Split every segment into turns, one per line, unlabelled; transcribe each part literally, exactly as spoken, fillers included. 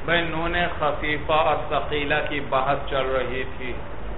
بھئی نون خفیفہ اور ثقیلہ کی بحث چل رہی تھی.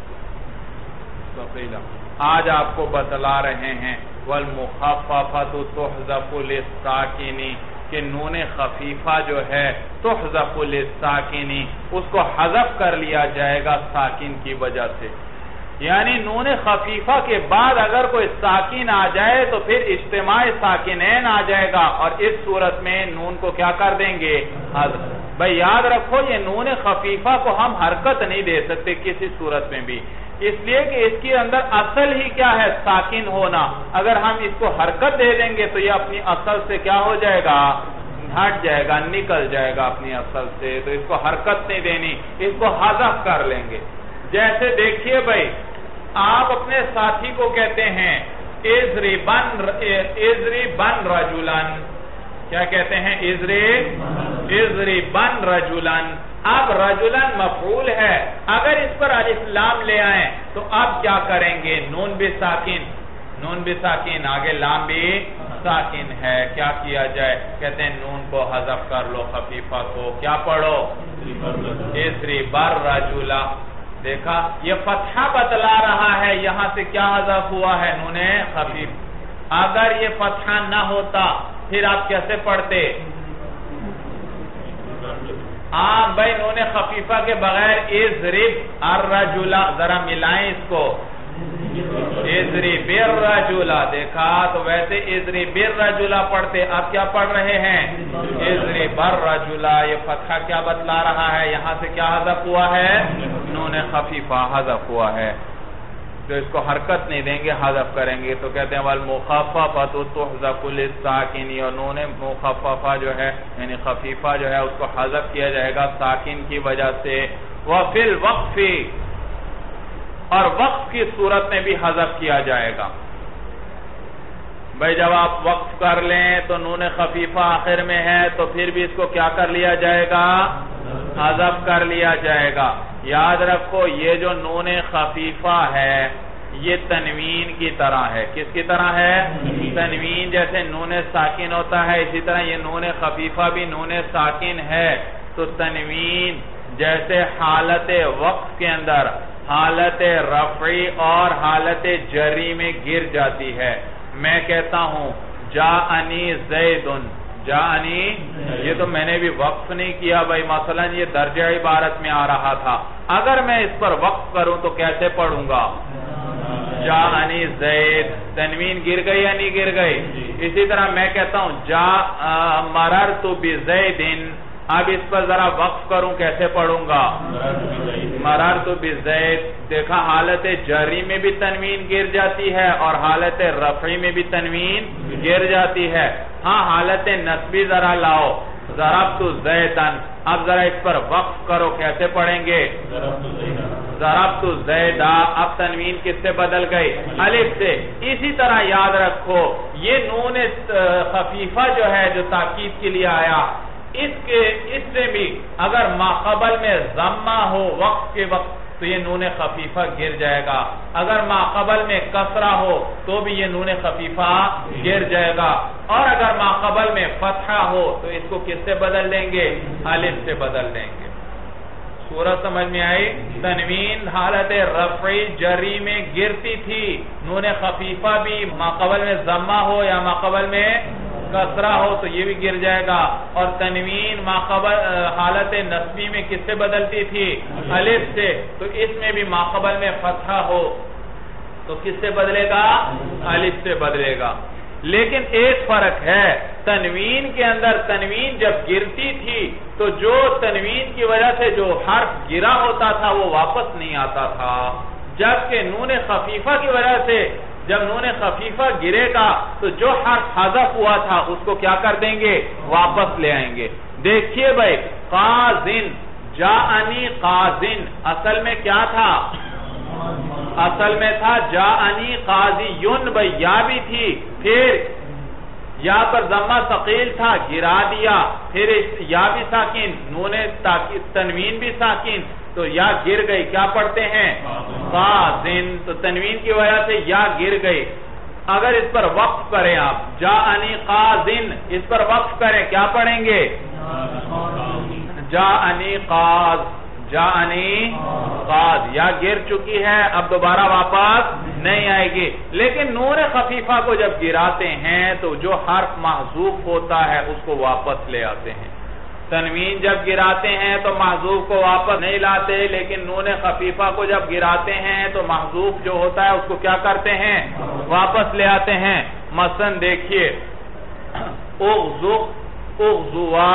ثقیلہ آج آپ کو بتلا رہے ہیں والمخففۃ تحذف للساکن کہ نون خفیفہ جو ہے تحذف للساکن اس کو حذف کر لیا جائے گا ساکن کی وجہ سے. یعنی نون خفیفہ کے بعد اگر کوئی ساکن آ جائے تو پھر اجتماع ساکنین آ جائے گا اور اس صورت میں نون کو کیا کر دیں گے؟ حذف. بھئی یاد رکھو یہ نون خفیفہ کو ہم حرکت نہیں دے سکتے کسی صورت میں بھی، اس لیے کہ اس کے اندر اصل ہی کیا ہے؟ ساکن ہونا. اگر ہم اس کو حرکت دے دیں گے تو یہ اپنی اصل سے کیا ہو جائے گا؟ ہٹ جائے گا، نکل جائے گا اپنی اصل سے. تو اس کو حرکت نہیں دینی، اس کو حذف کر لیں گے. جیسے دیکھیے بھائی آپ اپنے ساتھی کو کہتے ہیں اضربن اضربن رجلن، کیا کہتے ہیں؟ اضربن رجلن. اب رجلن مفعول ہے، اگر اس پر الف لام لے آئیں تو اب کیا کریں گے؟ نون بھی ساکن، نون بھی ساکن، آگے لام بھی ساکن ہے. کیا کیا جائے؟ کہتے ہیں نون کو حذف کر لو، خفیفہ کو کیا پڑھو؟ اضربن رجلا. دیکھا یہ فتحہ بتلا رہا ہے، یہاں سے کیا حذف ہوا ہے؟ نون خفیف. اگر یہ فتحہ نہ ہوتا پھر آپ کیسے پڑھتے؟ آم بھائی نون خفیفہ کے بغیر اضرب الرجلا، ذرا ملائیں اس کو، اضرب الرجلا. دیکھا تو ویسے اضرب الرجلا پڑھتے، آپ کیا پڑھ رہے ہیں؟ اضرب الرجلا. یہ فتحہ کیا بتلا رہا ہے؟ یہاں سے کیا حذف ہوا ہے؟ نون خفیفہ حذف ہوا ہے. جو اس کو حرکت نہیں دیں گے حذف کریں گے تو کہتے ہیں والمخففۃ تحذف للساکن، اور نون مخففہ جو ہے یعنی خفیفہ جو ہے اس کو حذف کیا جائے گا ساکن کی وجہ سے. وفی الوقف، اور وقف کی صورت میں بھی حذف کیا جائے گا. بھئی جب آپ وقف کر لیں تو نون خفیفہ آخر میں ہے تو پھر بھی اس کو کیا کر لیا جائے گا؟ حذف کر لیا جائے گا. یاد رکھو یہ جو نون خفیفہ ہے یہ تنوین کی طرح ہے. کس کی طرح ہے؟ تنوین. جیسے نون ساکن ہوتا ہے اسی طرح یہ نون خفیفہ بھی نون ساکن ہے. تو تنوین جیسے حالت وقف کے اندر حالت رفعی اور حالت جری میں گر جاتی ہے. میں کہتا ہوں جاءنی زیدن، جاءنی، یہ تو میں نے بھی وقف نہیں کیا بھائی، مثلا یہ درجہ عبارت میں آ رہا تھا. اگر میں اس پر وقف کروں تو کیسے پڑھوں گا؟ جاءنی زید. تنوین گر گئی یا نہیں گر گئی؟ اسی طرح میں کہتا ہوں جا مررت بزیدن، اب اس پر ذرا وقف کروں کیسے پڑھوں گا؟ مررت بزید. دیکھا حالت جری میں بھی تنوین گر جاتی ہے اور حالت رفعی میں بھی تنوین گر جاتی ہے. ہاں حالت نصبی ذرا لاؤ، ضربت زیدن. اب ذرا اس پر وقف کرو کیسے پڑھیں گے؟ ضربت زیدا. اب تنوین کس سے بدل گئی؟ الف سے. اسی طرح یاد رکھو یہ نون خفیفہ جو ہے جو تاکید کے لیے آیا، اس کے اس سے بھی اگر ماقبل میں ضمہ ہو وقف کے وقت تو یہ نون خفیفہ گر جائے گا. اگر ماقبل میں کسرہ ہو تو بھی یہ نون خفیفہ گر جائے گا. اور اگر ماقبل میں فتحہ ہو تو اس کو کس سے بدل دیں گے؟ الف سے بدل دیں گے. صورت سمجھ میں آئی؟ تنوین حالت رفعی جری میں گرتی تھی، نون خفیفہ بھی ماقبل میں ضمہ ہو یا ماقبل میں کسرہ ہو تو یہ بھی گر جائے گا. اور تنوین ماقبل حالت نصبی میں کس سے بدلتی تھی؟ الف سے. تو اس میں بھی ماقبل میں فتحہ ہو تو کس سے بدلے گا؟ الف سے بدلے گا. لیکن ایک فرق ہے، تنوین کے اندر تنوین جب گرتی تھی تو جو تنوین کی وجہ سے جو حرف گرا ہوتا تھا وہ واپس نہیں آتا تھا، جبکہ نون خفیفہ کی وجہ سے جب نون خفیفہ گرے گا تو جو حرف حذف ہوا تھا اس کو کیا کر دیں گے؟ واپس لے آئیں گے. دیکھیے بھائی قازن، جاءنی قازن، اصل میں کیا تھا؟ اصل میں تھا جاءنی قاضیون. بھائی یا بھی تھی، پھر یا پر ضمہ ثقیل تھا گرا دیا، پھر یا بھی ساکن، نون تنوین بھی ساکن تو یا گر گئی. کیا پڑھتے ہیں؟ قازن. تو تنوین کی وجہ سے یا گر گئی. اگر اس پر وقف کریں آپ جاءنی قازن، اس پر وقف کریں کیا پڑھیں گے؟ جاءنی قاض، جاءنی قاض، یا گر چکی ہے اب دوبارہ واپس نہیں آئے گی. لیکن نون خفیفہ کو جب گراتے ہیں تو جو حرف محذوف ہوتا ہے اس کو واپس لے آتے ہیں. تنوین جب گراتے ہیں تو محذوف کو واپس نہیں لاتے، لیکن نون خفیفہ کو جب گراتے ہیں تو محذوف جو ہوتا ہے اس کو کیا کرتے ہیں؟ واپس لے آتے ہیں. مثلا دیکھیے اغزو، اغزوا،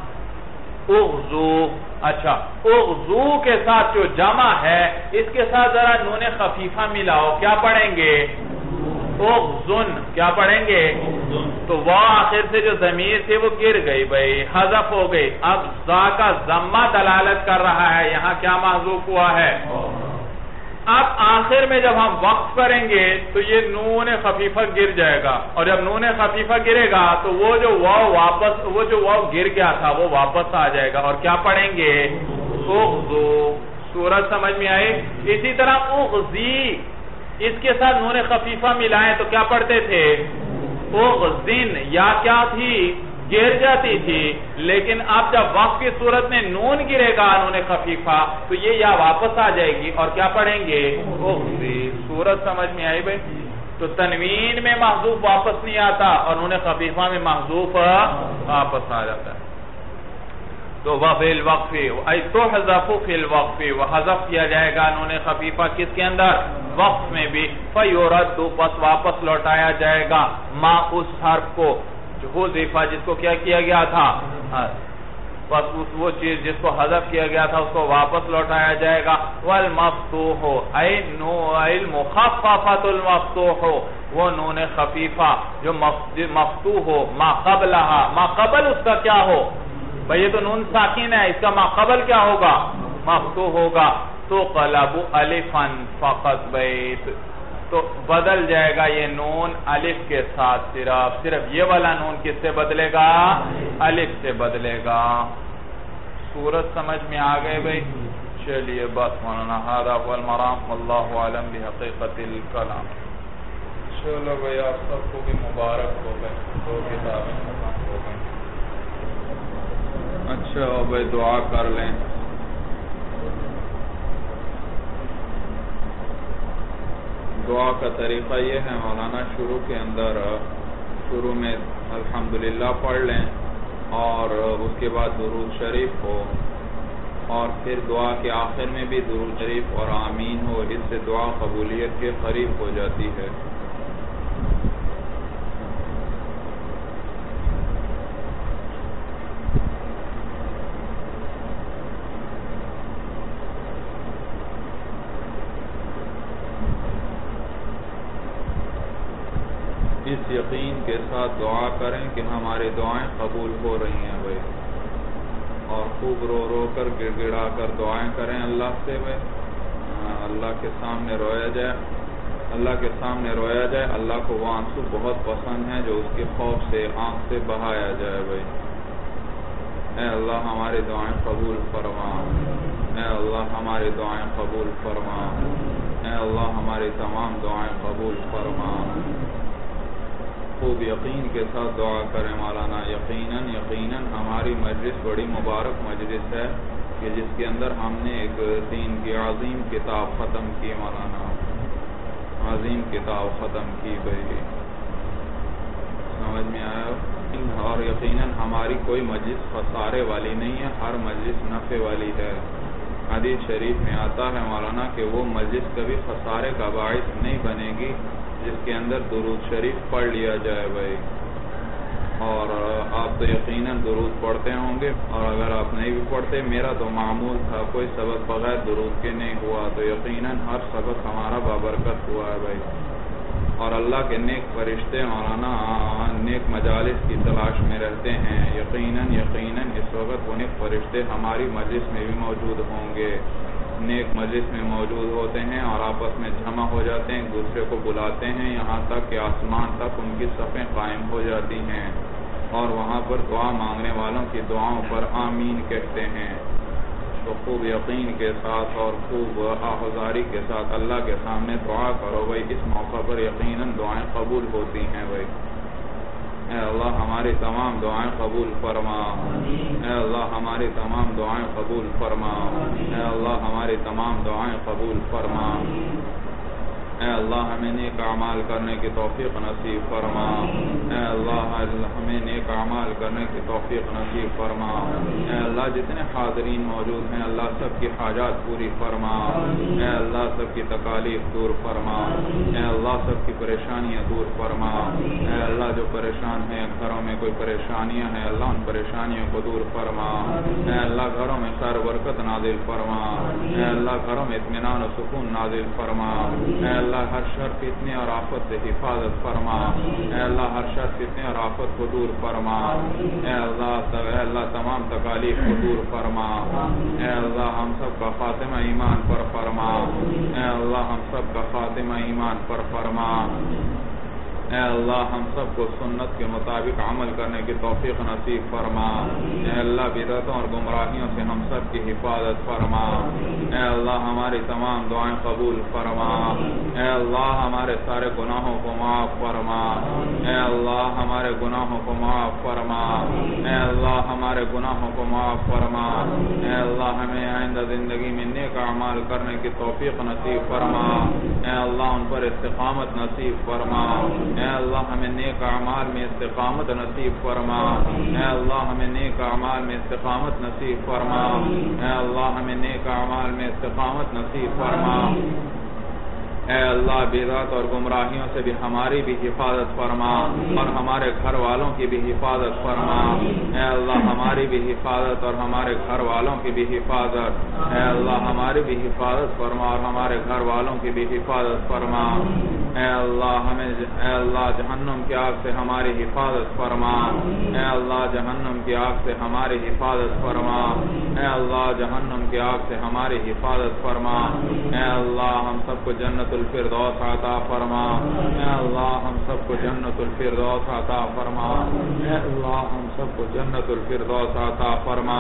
اغزو. اچھا اغزو کے ساتھ جو جمع ہے اس کے ساتھ ذرا نون خفیفہ ملاؤ، کیا پڑھیں گے؟ اغزن. کیا پڑھیں گے؟ تو وہ آخر سے جو ضمیر تھی وہ گر گئی بھائی، حذف ہو گئی. اب ذا کا ضمہ دلالت کر رہا ہے، یہاں کیا محذوف ہوا ہے؟ اب آخر میں جب ہم وقف کریں گے تو یہ نون خفیفہ گر جائے گا، اور جب نون خفیفہ گرے گا تو وہ جو واو واپس وہ جو واو گر گیا تھا وہ واپس آ جائے گا، اور کیا پڑھیں گے؟ اغزو. سورج سمجھ میں آئی؟ اسی طرح اغزی، اس کے ساتھ نون خفیفہ ملائیں تو کیا پڑھتے تھے؟ اغزن. یا کیا تھی؟ گر جاتی تھی، لیکن اب جب وقف کی صورت میں نون گرے گا نون خفیفہ تو یہ یا واپس آ جائے گی، اور کیا پڑھیں گے؟ اغزی. سورج سمجھ میں آئی بھائی؟ تو تنوین میں محذوف واپس نہیں آتا اور نون خفیفہ میں محذوف واپس آ جاتا ہے. تو وَفِي الْوَقْفِ اَيْ تُحْذَفُ فِي الْوَقْفِ، وہ حذف کیا جائے گا نون خفیفہ کس کے اندر؟ وقف میں بھی. فَيُرَدُّ، پس واپس لوٹایا جائے گا ما اس حرف کو جو حذف جس کو کیا کیا گیا تھا، پس وہ چیز جس کو حذف کیا گیا تھا اس کو واپس لوٹایا جائے گا. وَالْمَفْتُوحُ اَيْ الْمُخَفَّفَةُ الْمَفْتُوحُ، وہ نون خفیفہ جو مفتوح ہو، ما قبلہا، ما قبل اس کا کیا ہو بھئی؟ یہ تو نون ساکن ہے، اس کا ما قبل کیا ہوگا؟ مفتوح ہوگا. تو قلب الفن فقط بیت، تو بدل جائے گا یہ نون الف کے ساتھ، صرف صرف یہ والا نون کس سے بدلے گا؟ الف سے بدلے گا. سورت سمجھ میں آ گئے بھئی؟ چلیے بس مولانا ھذا هو المرام واللہ عالم بحقیقت الکلام. چلو بھئی آپ سب کو بھی مبارک ہو گئے، دو کتابیں ختم ہو گئیں. اچھا بھئی دعا کر لیں. دعا کا طریقہ یہ ہے مولانا، شروع کے اندر شروع میں الحمدللہ پڑھ لیں اور اس کے بعد درود شریف ہو، اور پھر دعا کے آخر میں بھی درود شریف اور آمین ہو. اس سے دعا قبولیت کے قریب ہو جاتی ہے. اس یقین کے ساتھ دعا کریں کہ ہماری دعائیں قبول ہو رہی ہیں بھائی، اور خوب رو رو کر گڑ گڑا کر دعائیں کریں اللہ سے بھائی. اللہ کے سامنے رویا جائے، اللہ کے سامنے رویا جائے. اللہ کو وہ آنسو بہت پسند ہیں جو اس کے خوف سے آنکھ سے بہایا جائے بھائی. اے اللہ ہماری دعائیں قبول فرما، اے اللہ ہماری دعائیں قبول فرما، اے اللہ ہماری تمام دعائیں قبول فرما. خوب یقین کے ساتھ دعا کریں مولانا. یقیناً یقیناً ہماری مجلس بڑی مبارک مجلس ہے کہ جس کے اندر ہم نے ایک دین کی عظیم کتاب ختم کی مولانا، عظیم کتاب ختم کی بھائی. سمجھ میں آیا؟ اور یقیناً ہماری کوئی مجلس خسارے والی نہیں ہے، ہر مجلس نفع والی ہے. حدیث شریف میں آتا ہے مولانا کہ وہ مجلس کبھی خسارے کا باعث نہیں بنے گی جس کے اندر درود شریف پڑھ لیا جائے بھائی. اور آپ تو یقیناً درود پڑھتے ہوں گے، اور اگر آپ نہیں بھی پڑھتے، میرا تو معمول تھا کوئی سبق بغیر درود کے نہیں ہوا، تو یقیناً ہر سبق ہمارا بابرکت ہوا ہے بھائی. اور اللہ کے نیک فرشتے مولانا نیک مجالس کی تلاش میں رہتے ہیں. یقیناً یقیناً اس وقت وہ نیک فرشتے ہماری مجلس میں بھی موجود ہوں گے، نیک مجلس میں موجود ہوتے ہیں اور آپس میں جمع ہو جاتے ہیں، ایک دوسرے کو بلاتے ہیں، یہاں تک کہ آسمان تک ان کی صفیں قائم ہو جاتی ہیں، اور وہاں پر دعا مانگنے والوں کی دعاؤں پر آمین کہتے ہیں. تو خوب یقین کے ساتھ اور خوب آہذاری کے ساتھ اللہ کے سامنے دعا کرو بھائی. اس موقع پر یقیناً دعائیں قبول ہوتی ہیں بھائی. اے اللہ ہماری
ہماری تمام دعائیں قبول فرما، اے اللہ ہماری تمام دعائیں قبول فرما، اے اللہ ہماری تمام دعائیں قبول فرما، اے اللہ ہمیں نیک اعمال کرنے کی توفیق نصیب فرما، اے اللہ ہمیں نیک اعمال کرنے کی توفیق نصیب فرما، اے اللہ جتنے حاضرین موجود ہیں اللہ سب کی حاجات پوری فرما، اے اللہ سب کی تکالیف دور فرما، اے اللہ سب کی پریشانیاں دور فرما، اے اللہ جو پریشان ہیں گھروں میں کوئی پریشانیاں ہیں اللہ ان پریشانیوں کو دور فرما، اے اللہ گھروں میں خیر برکت نازل فرما، اے اللہ گھروں میں اطمینان و سکون نازل فرما، اے اللہ ہر شر فتنے اور آفت سے حفاظت فرما، اے اللہ ہر شر فتنے اور آفت کو دور فرما، اے اللہ اے اللہ تمام تکالیف کو دور فرما، اے اللہ ہم سب کا خاتمہ ایمان پر فرما، اے اللہ ہم سب کا خاتمہ ایمان پر فرما، اے اللہ ہم سب کو سنت کے مطابق عمل کرنے کی توفیق نصیب فرما، اے اللہ بدعتوں اور گمراہیوں سے ہم سب کی حفاظت فرما، اے اللہ ہماری تمام دعائیں قبول فرما، اے اللہ ہمارے سارے گناہوں کو معاف فرما، اے اللہ ہمارے گناہوں کو معاف فرما، اے اللہ ہمارے گناہوں کو معاف فرما، اے اللہ ہمیں آئندہ زندگی میں نیک اعمال کرنے کی توفیق نصیب فرما، اے اللہ ان پر استقامت نصیب فرما، اے اللہ ہمیں نیک اعمال میں استقامت نصیب فرما، اے اللہ ہمیں نیک اعمال میں استقامت نصیب فرما، اے اللہ ہمیں نیک اعمال میں استقامت نصیب فرما، اے اللہ بدعت اور گمراہیوں سے بھی ہماری بھی حفاظت فرما اور ہمارے گھر والوں کی بھی حفاظت فرما، اے اللہ ہماری بھی حفاظت اور ہمارے گھر والوں کی بھی حفاظت، اے اللہ ہماری بھی حفاظت فرما اور ہمارے گھر والوں کی بھی حفاظت فرما، اے اللہ ہمیں اے اللہ جہنم کی آگ سے ہماری حفاظت فرما، اے اللہ جہنم کی آگ سے ہماری حفاظت فرما، اے اللہ جہنم کی آگ سے ہماری حفاظت فرما، اے اللہ ہم سب کو جنت الفردوس عطا فرما، اے اللہ ہم سب کو جنت الفردوس عطا فرما، اے اللہ ہم سب کو جنت الفردوس عطا فرما،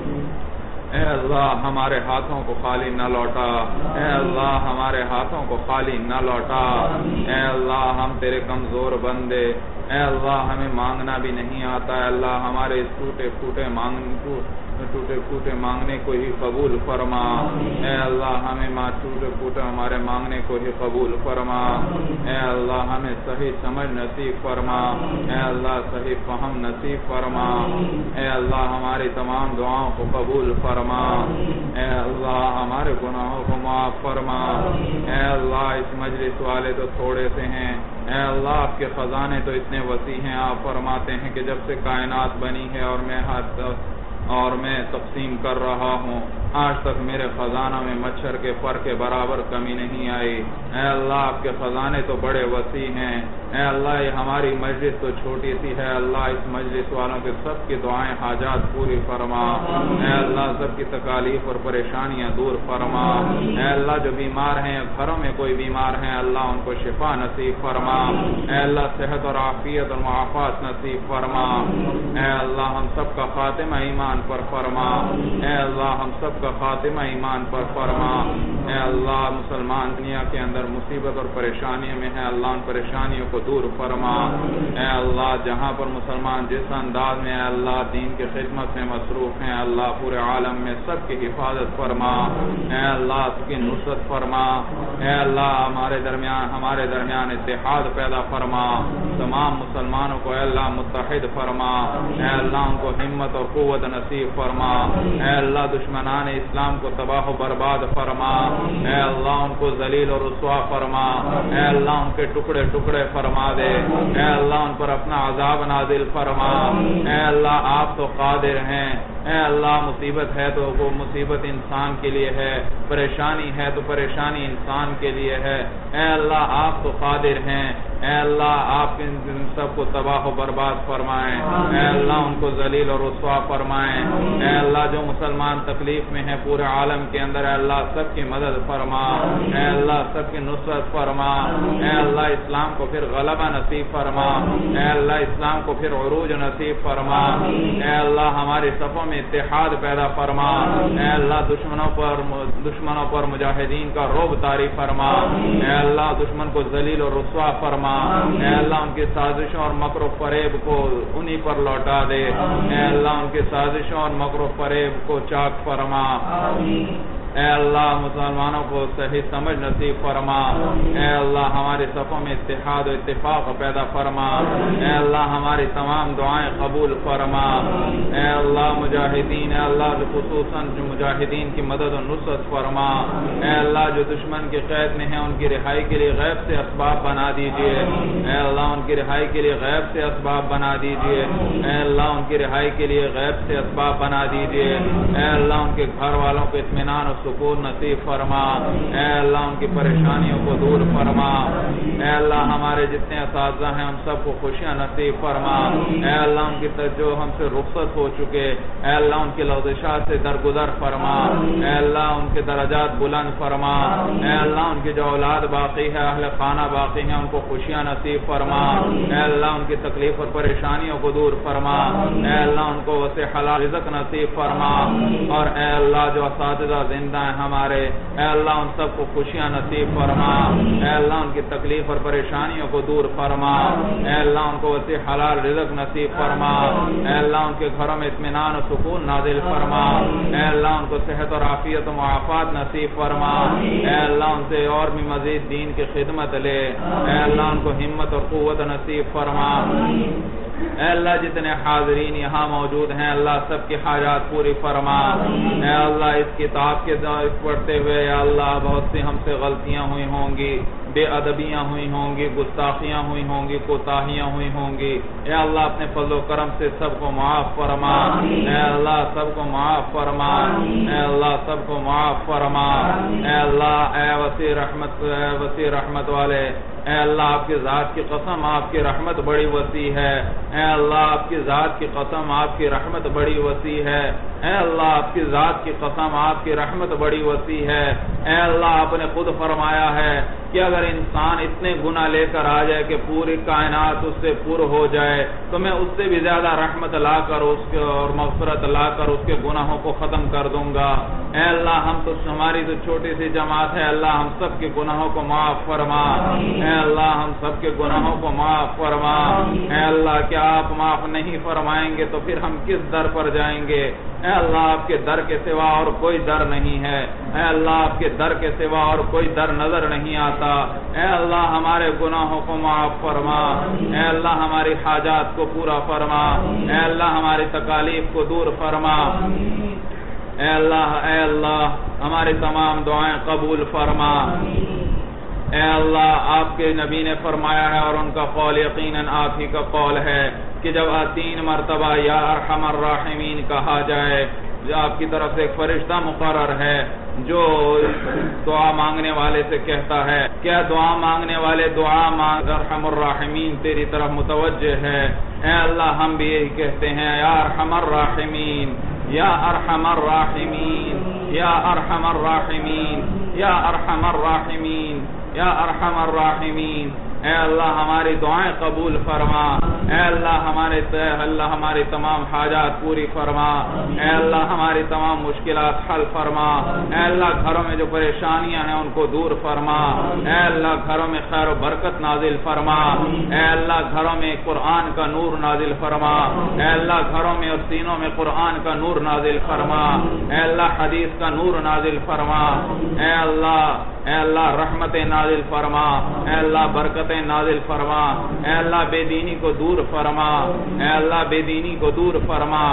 اے اللہ ہمارے ہاتھوں کو خالی نہ لوٹا، اے اللہ ہمارے ہاتھوں کو خالی نہ لوٹا، اے اللہ ہم تیرے کمزور بندے، اے اللہ ہمیں مانگنا بھی نہیں آتا، اے اللہ ہمارے اس ٹوٹے پھوٹے مانگ ٹوٹے پھوٹے مانگنے کو ہی قبول فرما، اے اللہ ہمیں ماں ٹوٹے پھوٹے ہمارے مانگنے کو ہی قبول فرما، اے اللہ ہمیں صحیح سمجھ نصیب فرما، اے اللہ صحیح فہم نصیب فرما، اے اللہ ہماری تمام دعاؤں کو قبول فرما، اے اللہ ہمارے گناہوں کو معاف فرما، اے اللہ اس مجلس والے تو تھوڑے سے ہیں، اے اللہ آپ کے خزانے تو اتنے وسیع ہیں، آپ فرماتے ہیں کہ جب سے کائنات بنی ہے اور میں ہاتھ اور میں تقسیم کر رہا ہوں آج تک میرے خزانہ میں مچھر کے پر کے برابر کمی نہیں آئی، اے اللہ آپ کے خزانے تو بڑے وسیع ہیں، اے اللہ یہ ہماری مجلس تو چھوٹی سی ہے، اللہ اس مجلس والوں کے سب کی دعائیں حاجات پوری فرما، اے اللہ سب کی تکالیف اور پریشانیاں دور فرما، اے اللہ جو بیمار ہیں گھروں میں کوئی بیمار ہیں اللہ ان کو شفا نصیب فرما، اے اللہ صحت اور عافیت اور معافات نصیب فرما، اے اللہ ہم سب کا خاتمہ ایمان پر فرما، اے اللہ ہم سب کا خاتمہ ایمان پر فرما، اے اللہ مسلمان دنیا کے اندر مصیبت اور پریشانیوں میں ہے اللہ ان پریشانیوں کو دور فرما، اے اللہ جہاں پر مسلمان جس انداز میں اللہ دین کی خدمت میں مصروف ہیں اللہ پورے عالم میں سب کی حفاظت فرما، اے اللہ اس کی نصرت فرما، اے اللہ ہمارے درمیان ہمارے درمیان اتحاد پیدا فرما، تمام مسلمانوں کو اے اللہ متحد فرما، اے اللہ ان کو ہمت اور قوت نصیب فرما، اے اللہ دشمنان اسلام کو تباہ و برباد فرما، اے اللہ ان کو ذلیل اور رسوا فرما، اے اللہ ان کے ٹکڑے ٹکڑے فرما دے، اے اللہ ان پر اپنا عذاب نازل فرما، اے اللہ آپ تو قادر ہیں، اے اللہ مصیبت ہے تو وہ مصیبت انسان کے لیے ہے، پریشانی ہے تو پریشانی انسان کے لیے ہے، اے اللہ آپ تو قادر ہیں، اے اللہ آپ ان سب کو تباہ و برباد فرمائیں، اے اللہ ان کو ذلیل اور رسوا فرمائیں، اے اللہ جو مسلمان تکلیف میں ہیں پورے عالم کے اندر اے اللہ سب کی مدد فرما، اے اللہ سب کی نصرت فرما، اے اللہ اسلام کو پھر غلبہ نصیب فرما، اے اللہ اسلام کو پھر عروج نصیب فرما، اے اللہ ہماری صفوں میں اتحاد پیدا فرما، اے اللہ دشمنوں پر دشمنوں پر مجاہدین کا رعب طاری فرما، اے اللہ دشمن کو ذلیل اور رسوا فرما، فرما اے اللہ ان کی سازشوں اور مکر و فریب کو انہی پر لوٹا دے اے اللہ ان کی سازشوں اور مکر و فریب کو چاک فرما اے اللہ مسلمانوں کو صحیح سمجھ نصیب فرما اے اللہ ہمارے صفوں میں اتحاد و اتفاق پیدا فرما اے اللہ ہماری تمام دعائیں قبول فرما اے اللہ مجاہدین اے اللہ خصوصاً جو مجاہدین کی مدد و نصرت فرما اے اللہ جو دشمن کی قید میں ہیں ان کی رہائی کے لیے غیب سے اسباب بنا دیجئے اے اللہ ان کی رہائی کے لیے غیب سے اسباب بنا دیجئے اے اللہ ان کی رہائی کے لیے غیب سے اسباب بنا دیجئے اے اللہ ان کے گھر والوں کو اطمینان و سکون نصیب فرما اے اللہ ان کی پریشانیوں کو دور فرما اے اللہ ہمارے جتنے اساتذہ ہیں ہم سب کو خوشیاں نصیب فرما اے اللہ ان کی جو ہم سے رخصت ہو چکے اے اللہ ان کی لغزشات سے درگزر فرما اے اللہ ان کے درجات بلند فرما اے اللہ ان کی جو اولاد باقی ہے اہل خانہ باقی ہیں ان کو خوشیاں نصیب فرما اے اللہ ان کی تکلیف اور پریشانیوں کو دور فرما اے اللہ ان کو وسع حلال رزق نصیب فرما اور اے اللہ جو اساتذہ زندہ ہیں ہمارے اے اللہ ان سب کو خوشیاں نصیب فرما اے اللہ ان کی تکلیف اور پریشانیوں کو دور فرما اے اللہ ان کو وسیع حلال رزق نصیب فرما اے اللہ ان کے گھروں میں اطمینان و سکون نازل فرما اے اللہ ان کو صحت اور عافیت و معافات نصیب فرما اے اللہ ان سے اور بھی مزید دین کی خدمت لے اے اللہ ان کو ہمت اور قوت نصیب فرما اے اللہ جتنے حاضرین یہاں موجود ہیں اللہ سب کی حاجات پوری فرما اے اللہ اس کتاب کے پڑھتے ہوئے یا اللہ بہت سی ہم سے غلطیاں ہوئی ہوں گی بے ادبیاں ہوئی ہوں گی گستاخیاں ہوئی ہوں گی کوتاہیاں ہوئی ہوں گی اے اللہ اپنے فضل و کرم سے سب کو معاف فرما اے اللہ سب کو معاف فرما اے اللہ سب کو معاف فرما اے اللہ اے وسیع رحمت اے وسیع رحمت والے اے اللہ آپ کی ذات کی قسم آپ کی رحمت بڑی وسیع ہے اے اللہ آپ کی ذات کی قسم آپ کی رحمت بڑی وسیع ہے اے اللہ آپ کی ذات کی قسم آپ کی رحمت بڑی وسیع ہے اے اللہ آپ نے خود فرمایا ہے کہ اگر انسان اتنے گناہ لے کر آ جائے کہ پوری کائنات اس سے پر ہو جائے تو میں اس سے بھی زیادہ رحمت لا کر اس کے اور مغفرت لا کر اس کے گناہوں کو ختم کر دوں گا اے اللہ ہم تو ہماری تو چھوٹی سی جماعت ہے اللہ ہم سب کے گناہوں کو معاف فرما اے اللہ ہم سب کے گناہوں کو معاف فرما اے اللہ کیا آپ معاف نہیں فرمائیں گے تو پھر ہم کس در پر جائیں گے اے اللہ آپ کے در کے سوا اور کوئی در نہیں ہے اے اللہ آپ کے در کے سوا اور کوئی در نظر نہیں آتا اے اللہ ہمارے گناہوں کو معاف فرما اے اللہ ہماری حاجات کو پورا فرما اے اللہ ہماری تکالیف کو دور فرما اے اللہ اے اللہ ہماری تمام دعائیں قبول فرما اے اللہ آپ کے نبی نے فرمایا ہے اور ان کا قول یقیناً آپ ہی کا قول ہے کہ جب تین مرتبہ یا ارحم الراحمین کہا جائے جو آپ کی طرف سے ایک فرشتہ مقرر ہے جو دعا مانگنے والے سے کہتا ہے کیا دعا مانگنے والے دعا مانگ ارحم الراحمین تیری طرف متوجہ ہے اے اللہ ہم بھی یہی کہتے ہیں یا ارحم الراحمین یا ارحم الراحمین یا ارحم الراحمین یا ارحم الراحمین یا ارحم الراحمین اے اللہ ہماری دعائیں قبول فرما اے اللہ ہمارے اللہ ہماری تمام حاجات پوری فرما اے اللہ ہماری تمام مشکلات حل فرما اے اللہ گھروں میں جو پریشانیاں ہیں ان کو دور فرما اے اللہ گھروں میں خیر و برکت نازل فرما اے اللہ گھروں میں قرآن کا نور نازل فرما اے اللہ گھروں میں اور سینوں میں قرآن کا نور نازل فرما اے اللہ حدیث کا نور نازل فرما اے اللہ اے اللہ رحمت نازل فرما اے اللہ برکت نازل فرما اے اللہ بے دینی کو دور فرما اے اللہ بے دینی کو دور فرما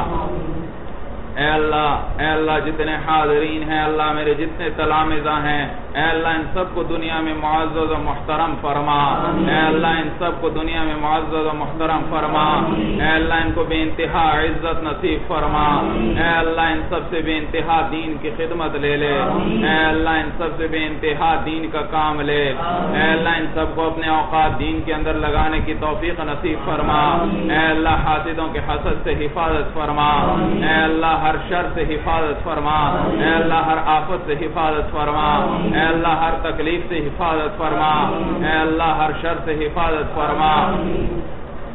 اے اللہ اے اللہ جتنے حاضرین ہیں اللہ میرے جتنے تلامذہ ہیں اے اللہ ان سب کو دنیا میں معزز و محترم فرما اے اللہ ان سب کو دنیا میں معزز و محترم فرما اے اللہ ان کو بے انتہا عزت نصیب فرما اے اللہ ان سب سے بے انتہا دین کی خدمت لے لے اے اللہ ان سب سے بے انتہا دین کا کام لے اے اللہ ان سب کو اپنے اوقات دین کے اندر لگانے کی توفیق نصیب فرما اے اللہ حاسدوں کے حسد سے حفاظت فرما اے اللہ ہر شر سے حفاظت فرما اے اللہ ہر آفت سے حفاظت فرما اے اللہ ہر تکلیف سے حفاظت فرما اے اللہ ہر شر سے حفاظت فرما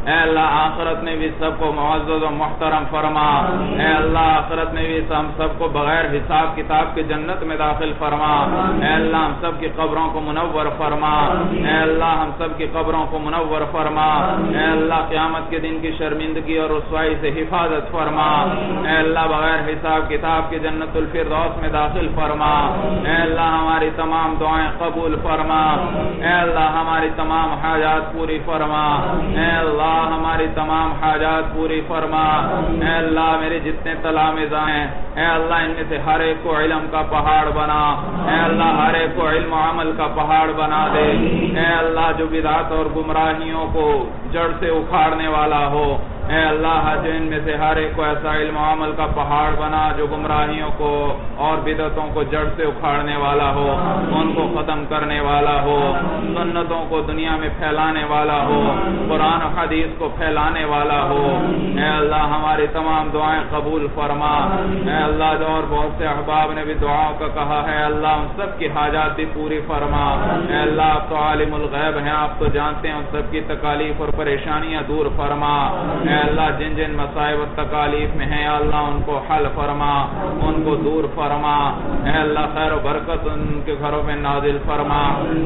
اے اللہ آخرت میں بھی سب کو معزز و محترم فرما، اے اللہ آخرت میں بھی ہم سب کو بغیر حساب کتاب کے جنت میں داخل فرما، اے اللہ ہم سب کی قبروں کو منور فرما، اے اللہ ہم سب کی قبروں کو منور فرما، اے اللہ قیامت کے دن کی شرمندگی اور رسوائی سے حفاظت فرما، اے اللہ بغیر حساب کتاب کے جنت الفردوس میں داخل فرما، اے اللہ ہماری تمام دعائیں قبول فرما، اے اللہ ہماری تمام حاجات پوری فرما، اے اللہ ہماری تمام حاجات پوری فرما، اے اللہ میرے جتنے تلامذہ ہیں اے اللہ ان میں سے ہر ایک کو علم کا پہاڑ بنا، اے اللہ ہر ایک کو علم و عمل کا پہاڑ بنا دے، اے اللہ جو بدعت اور گمراہیوں کو جڑ سے اکھاڑنے والا ہو، اے اللہ جو ان میں سے ہر ایک کو ایسا علم و عمل کا پہاڑ بنا جو گمراہیوں کو اور بدعتوں کو جڑ سے اکھاڑنے والا ہو، ان کو ختم کرنے والا ہو، سنتوں کو دنیا میں پھیلانے والا ہو، قرآن و حدیث کو پھیلانے والا ہو، اے اللہ ہماری تمام دعائیں قبول فرما، اے اللہ جو اور بہت سے احباب نے بھی دعاؤں کا کہا ہے اللہ ان سب کی حاجات بھی پوری فرما، اے اللہ آپ تو عالم الغیب ہیں، آپ تو جانتے ہیں ان سب کی تکالیف اور پریشانیاں دور فرما، اے اللہ جن جن مصائب و تکالیف میں ہیں اللہ ان کو حل فرما، ان کو دور فرما، اے اللہ خیر و برکت ان کے گھروں میں نازل فرما،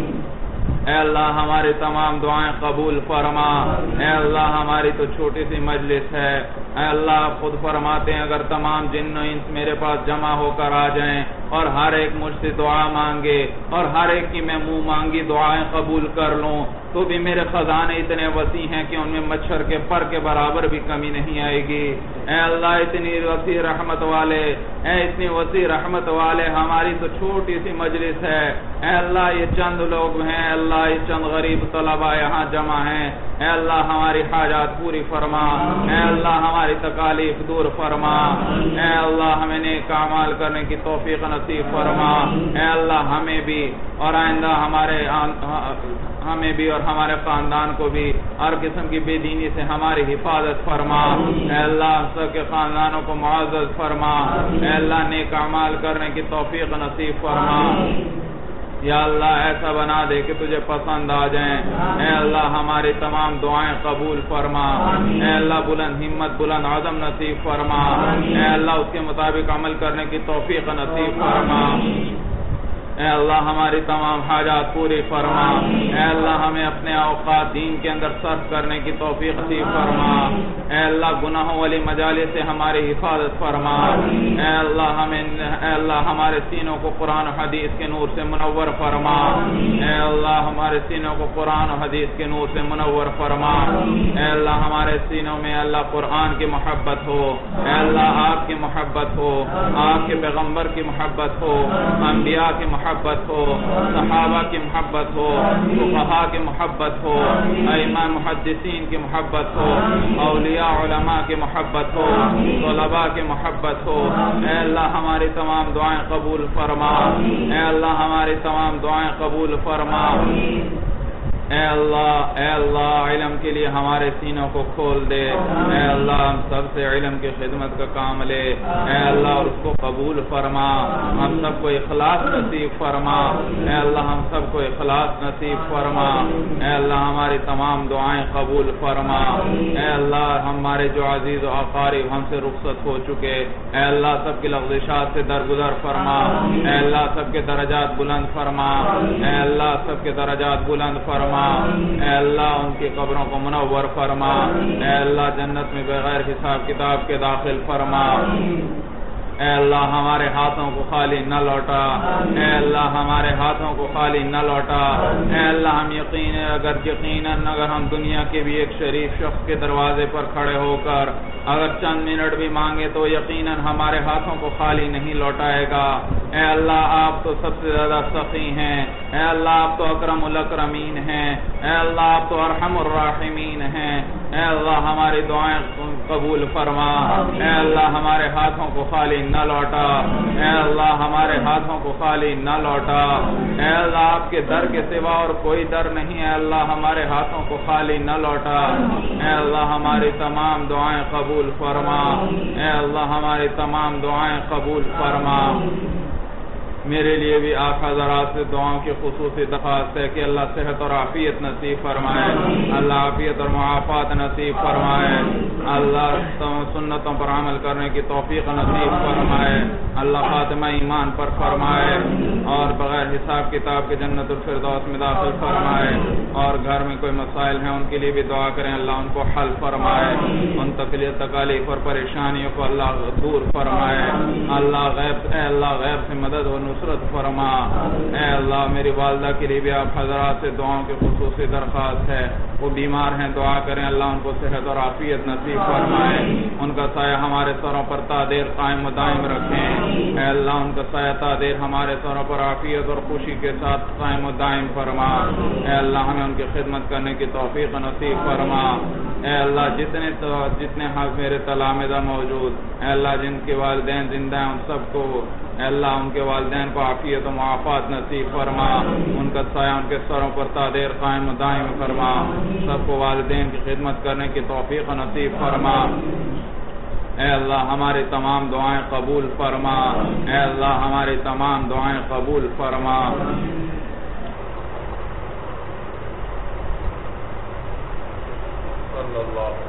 اے اللہ ہماری تمام دعائیں قبول فرما، اے اللہ ہماری تو چھوٹی سی مجلس ہے، اے اللہ آپ خود فرماتے ہیں اگر تمام جن و انس میرے پاس جمع ہو کر آ جائیں اور ہر ایک مجھ سے دعا مانگے اور ہر ایک کی میں منہ مانگی دعائیں قبول کر لوں تو بھی میرے خزانے اتنے وسیع ہیں کہ ان میں مچھر کے پر کے برابر بھی کمی نہیں آئے گی، اے اللہ اتنی وسیع رحمت والے، اے اتنی وسیع رحمت والے، ہماری تو چھوٹی سی مجلس ہے، اے اللہ یہ چند لوگ ہیں، اللہ یہ چند غریب طلباء یہاں جمع ہیں، اے اللہ ہماری حاجات پوری فرما، اے اللہ ہماری تکالیف دور فرما، اے اللہ ہمیں نیک اعمال کرنے کی توفیق نصیب فرما، اے اللہ ہمیں بھی اور آئندہ ہمارے ہمیں بھی اور ہمارے خاندان کو بھی ہر قسم کی بے دینی سے ہماری حفاظت فرما، اے اللہ ہم سب کے خاندانوں کو معزز فرما، اے اللہ نیک اعمال کرنے کی توفیق نصیب فرما، یا اللہ ایسا بنا دے کہ تجھے پسند آ جائیں، اے اللہ ہماری تمام دعائیں قبول فرما، اے اللہ بلند ہمت بلند عزم نصیب فرما، اے اللہ اس کے مطابق عمل کرنے کی توفیق نصیب فرما، اے اللہ ہماری تمام حاجات پوری فرما، اے اللہ ہمیں اپنے اوقات دین کے اندر صرف کرنے کی توفیق نصیب فرما، اے اللہ گناہوں والی مجالس سے ہماری حفاظت فرما، اے اللہ ہمیں اے اللہ ہمارے سینوں کو قرآن و حدیث کے نور سے منور فرما، اے اللہ ہمارے سینوں کو قرآن و حدیث کے نور سے منور فرما، اے اللہ ہمارے سینوں میں اللہ قرآن کی محبت ہو، اے اللہ آپ کی محبت ہو، آپ کے پیغمبر کی محبت ہو، انبیاء کی محبت محبت ہو، صحابہ کی محبت ہو، فقہاء کی محبت ہو، ائمہ محدثین کی محبت ہو، اولیاء علماء کی محبت ہو، طلباء کی محبت ہو، اے اللہ ہماری تمام دعائیں قبول فرما، اے اللہ ہماری تمام دعائیں قبول فرما، اے اللہ اے اللہ علم کے لیے ہمارے سینوں کو کھول دے، اے اللہ ہم سب سے علم کی خدمت کا کام لے، اے اللہ اور اس کو قبول فرما، ہم سب کو اخلاص نصیب فرما، اے اللہ ہم سب کو اخلاص نصیب فرما، اے اللہ ہماری تمام دعائیں قبول فرما، اے اللہ ہمارے جو عزیز و اقارب ہم سے رخصت ہو چکے اے اللہ سب کی لغزشات سے درگزر فرما، اے اللہ سب کے درجات بلند فرما، اے اللہ سب کے درجات بلند فرما، اے اللہ ان کی قبروں کو منور فرما، اے اللہ جنت میں بغیر حساب کتاب کے داخل فرما، اے اللہ ہمارے ہاتھوں کو خالی نہ لوٹا، اے اللہ ہمارے ہاتھوں کو خالی نہ لوٹا، اے اللہ ہم یقین اگر یقیناً اگر ہم دنیا کے بھی ایک شریف شخص کے دروازے پر کھڑے ہو کر اگر چند منٹ بھی مانگے تو یقیناً ہمارے ہاتھوں کو خالی نہیں لوٹائے گا، اے اللہ آپ تو سب سے زیادہ سخی ہیں، اے اللہ آپ تو اکرم الاکرمین ہیں، اے اللہ آپ تو ارحم الراحمین ہیں، اے اللہ ہماری دعائیں قبول فرما، اے اللہ ہمارے ہاتھوں کو خالی نہ لوٹا، اے اللہ ہمارے ہاتھوں کو خالی نہ لوٹا، اے اللہ آپ کے در کے سوا اور کوئی در نہیں، اے اللہ ہمارے ہاتھوں کو خالی نہ لوٹا، اے اللہ ہماری تمام دعائیں قبول فرما، اے اللہ ہماری تمام دعائیں قبول فرما، میرے لیے بھی آپ حضرات سے دعاؤں کی خصوصی درخواست ہے کہ اللہ صحت اور عافیت نصیب فرمائے، اللہ عافیت اور معافات نصیب فرمائے، اللہ سنتوں پر عمل کرنے کی توفیق نصیب فرمائے، اللہ خاتمہ ایمان پر فرمائے اور بغیر حساب کتاب کے جنت الفردوس میں داخل فرمائے، اور گھر میں کوئی مسائل ہیں ان کے لیے بھی دعا کریں، اللہ ان کو حل فرمائے، ان تکلیف تکالیف اور پریشانیوں کو اللہ دور فرمائے، اللہ غیب اے اللہ غیب سے مدد و نصرت فرما، اے اللہ میری والدہ کے لیے بھی آپ حضرات سے دعاؤں کی خصوصی درخواست ہے، وہ بیمار ہیں دعا کریں اللہ ان کو صحت اور عافیت نصیب فرمائے، ان کا سایہ ہمارے سروں پر تا دیر قائم و دائم رکھیں، اے اللہ ان کا سایہ تا دیر ہمارے سروں پر عافیت اور خوشی کے ساتھ قائم و دائم فرما، اے اللہ ہمیں ان کی خدمت کرنے کی توفیق نصیب فرما، اے اللہ جتنے جتنے حق میرے تلامذہ موجود، اے اللہ جن کے والدین زندہ ہیں ان سب کو، اے اللہ ان کے والدین کو عافیت و معافات نصیب فرما، ان کا سایہ ان کے سروں پر تا دیر قائم و دائم فرما، سب کو والدین کی خدمت کرنے کی توفیق نصیب فرما، اے اللہ ہماری تمام دعائیں قبول فرما، اے اللہ ہماری تمام دعائیں قبول فرما۔
صلی اللہ